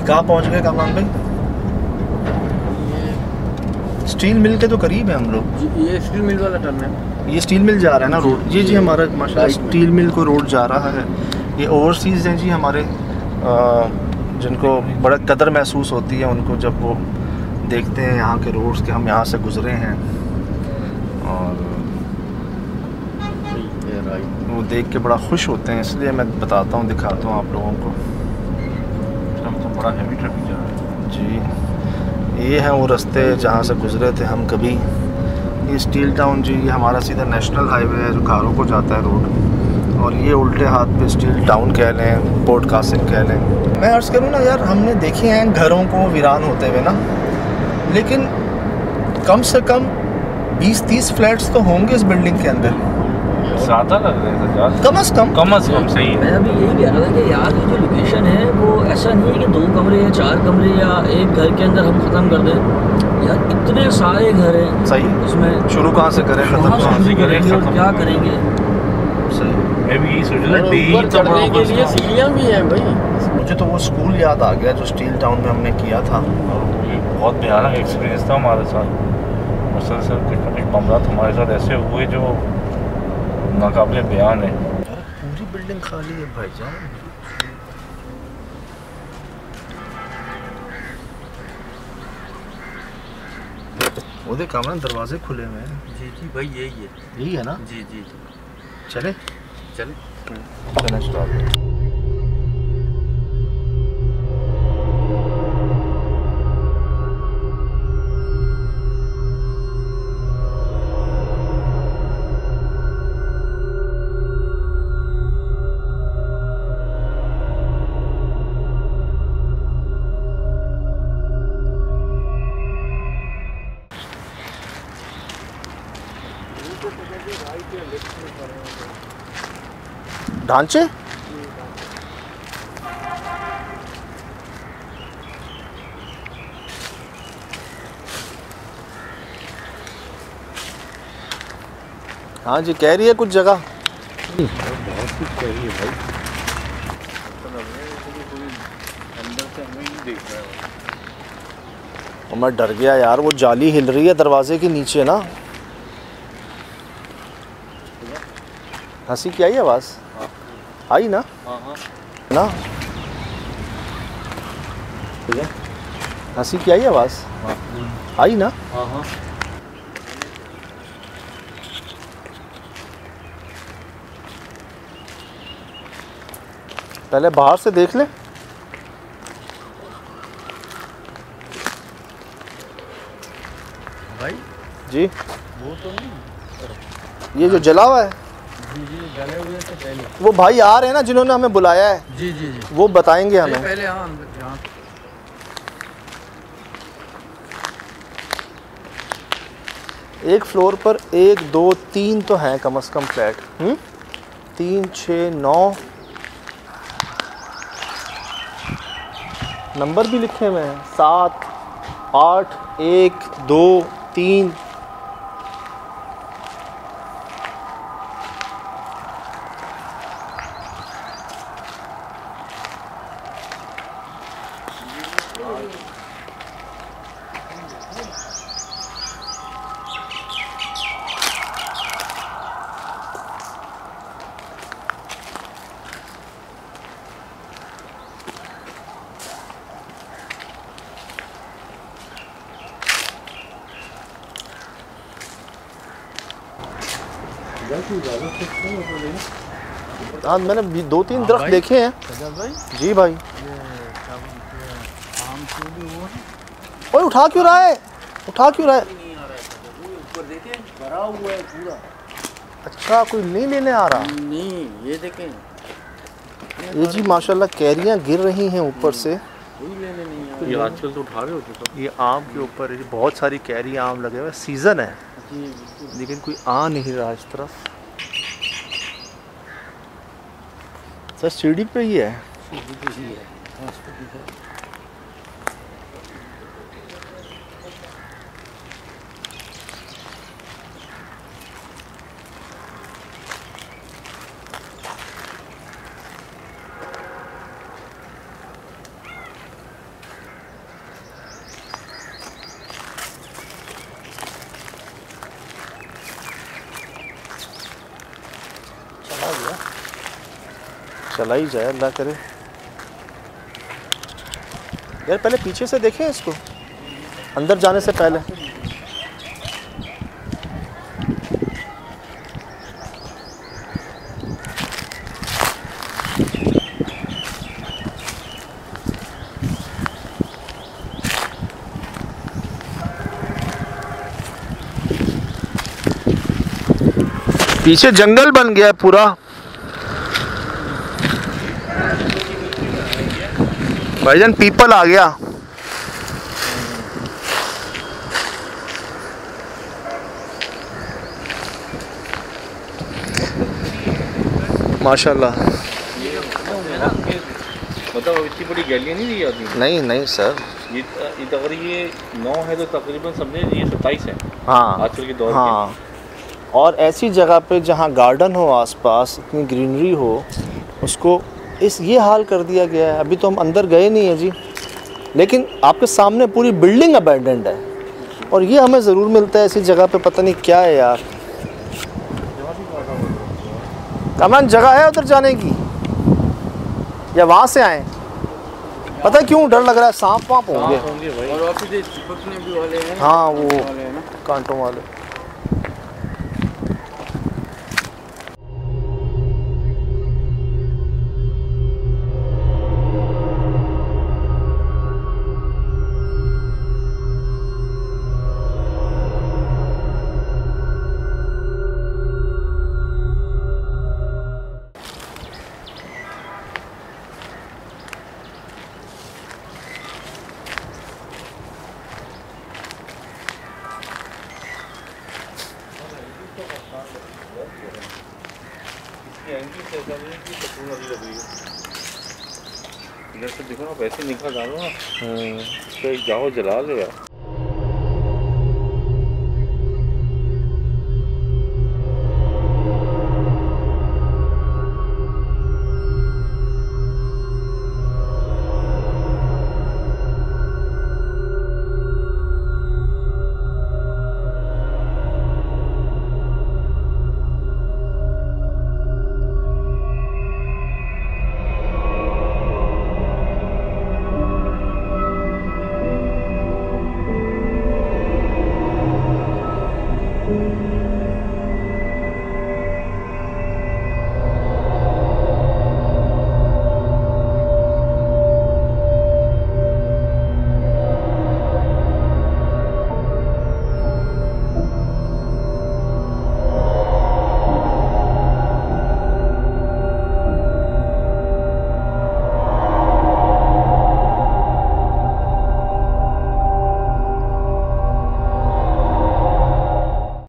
कहाँ पहुँच गए कामरान भाई? स्टील मिल के तो करीब है हम लोग। ये स्टील मिल वाला टर्न है। ये स्टील मिल जा रहा है ना रोड? जी जी, हमारा माशाल्लाह स्टील मिल को रोड जा रहा है। ये ओवरसीज़ हैं जी हमारे, जिनको बड़ा कदर महसूस होती है उनको जब वो देखते हैं यहाँ के रोड्स के हम यहाँ से गुज़रे हैं, और वो देख के बड़ा खुश होते हैं। इसलिए मैं बताता हूँ, दिखाता हूँ आप लोगों को। तो बड़ा हैवी ट्रैफिक जा रहा है जी। ये हैं वो रास्ते जहाँ से गुज़रे थे हम कभी। ये स्टील टाउन जी, ये हमारा सीधा नेशनल हाईवे है जो कारों को जाता है रोड, और ये उल्टे हाथ पे स्टील टाउन कह लें, पोर्ट कासिम कह लें। मैं अर्ज़ करूँ ना यार, हमने देखे हैं घरों को वीरान होते हुए ना, लेकिन कम से कम 20-30 फ्लैट्स तो होंगे इस बिल्डिंग के अंदर। ज़्यादा लग रहे हैं यार, कम से कम सही है। मैं अभी यही कह रहा था कि यार ये जो लोकेशन है वो ऐसा नहीं है कि 2 कमरे या 4 कमरे या एक घर के अंदर हम ख़त्म कर दें। यार इतने सारे घर हैं, सही। उसमें शुरू कहाँ से करें, ख़त्म कहाँ से करेंगे और क्या करेंगे? सही। मैं भी यही सोच रहा था, ऊपर चढ़ने के लिए सीढ़ियाँ भी हैं भाई। मुझे तो वो स्कूल याद आ गया जो स्टील टाउन में हमने किया था। ये बहुत भयानक एक्सपीरियंस था हमारे साथ। मुसलसल कुछ मामलात हमारे साथ ऐसे हुए जो नाकाबिले बयान है। पूरी बिल्डिंग खाली है भाईजान। वो देख कामरान, दरवाजे खुले हुए हैं। जी जी भाई, यही है। यही है ना? जी जी चले चले। चले स्टार्ट। ढांचे हाँ जी, कह रही है कुछ जगह। बहुत कुछ चाहिए भाई, अंदर से हमें ही देख रहा है। और मैं डर गया यार, वो जाली हिल रही है दरवाजे के नीचे ना। हंसी की आई आवाज़? आई ना? ना हंसी की आई आवाज़? आई ना? पहले बाहर से देख ले। भाई जी, वो तो नहीं, ये जो जला हुआ है, जी जी जले हुए से पहले। वो भाई आ रहे हैं ना जिन्होंने हमें बुलाया है, जी जी जी, वो बताएंगे हमें। पहले हाँ यहाँ एक फ्लोर पर 1 2 3 तो हैं कम से कम फ्लैट। 3 6 9 नंबर भी लिखे हुए हैं। 7 8 1 2 3। हाँ, मैंने 2-3 दरख्त देखे हैं। भाई, जी भाई। आम के भी वो है। ओए उठा क्यों रहा है? उठा क्यों रहा है? ऊपर देखें भरा हुआ है पूरा। अच्छा, कोई नहीं लेने आ रहा? नहीं, ये देखें, ये जी माशाल्लाह कैरियां गिर रही हैं ऊपर से। कोई लेने नहीं आ ये आजकल तो उठा रहे हो तो। ये आम के ऊपर बहुत सारी कैरी आम लगे हुए, सीज़न है लेकिन कोई आ नहीं रहा इस तरफ। सर सीढ़ी पे ही है। चला ही जाए, अल्लाह करे। यार पहले पीछे से देखें इसको, अंदर जाने से पहले। पीछे जंगल बन गया पूरा। भाईजान पीपल आ गया। माशाल्लाह। मतलब इतनी बड़ी गैलियाँ नहीं दी जाती। नहीं नहीं सर, ये अगर ये 9 है तो तकरीबन समझे ये 27 है। हाँ आजकल के दौर हाँ। और ऐसी जगह पे जहाँ गार्डन हो, आसपास इतनी ग्रीनरी हो, उसको ये हाल कर दिया गया है। अभी तो हम अंदर गए नहीं है जी, लेकिन आपके सामने पूरी बिल्डिंग अबैंडन्ड है। और ये हमें ज़रूर मिलता है ऐसी जगह पे, पता नहीं क्या है यार। कमान जगह है उधर जाने की, या वहाँ से आए? पता है क्यों डर लग रहा है, सांप वाप होंगे। भाई। और ऑफिस चिपकने भी वाले हैं। हाँ वो वाले हैं ना। कांटों वाले। इधर से देखो ना, वैसे निकाल डालो ना, इस पे जाओ जला लो यार।